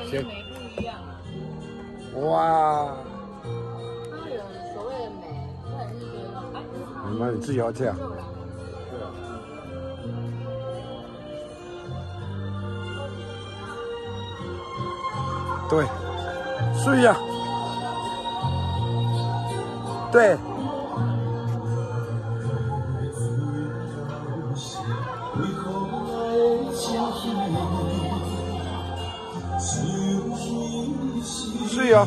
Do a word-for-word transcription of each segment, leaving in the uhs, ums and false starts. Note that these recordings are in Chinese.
先美不一样啊。 哇！ 它有所谓的美，或者是说，哎， 你妈，你自己要这样。对，是呀。对。是呀。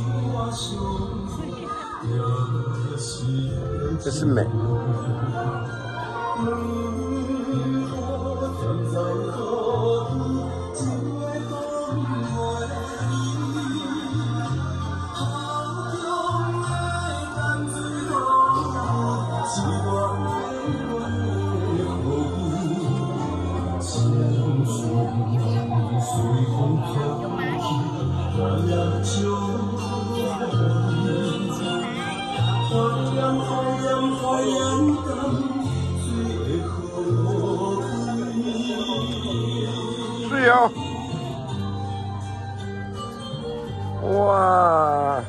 这是美。是呀。哇！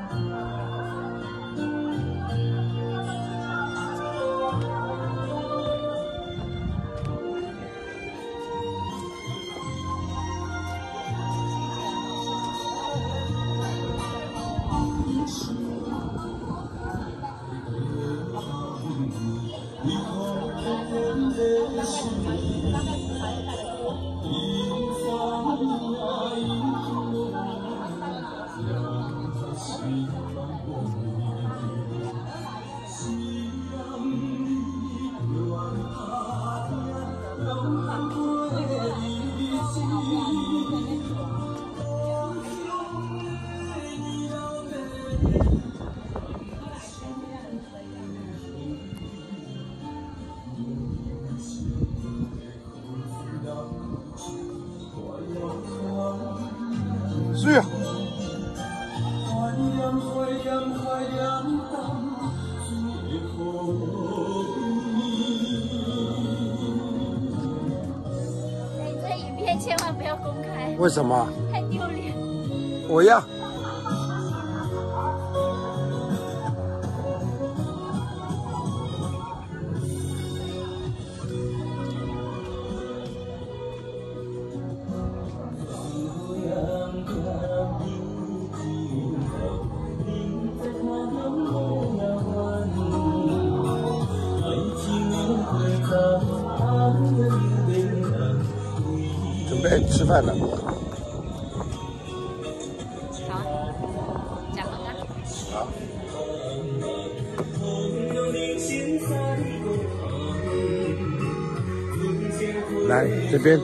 是呀。 哎，这影片千万不要公开。 为什么？ 太丢脸。 我要。准备吃饭了。 好，加盟啊。 好。来这边。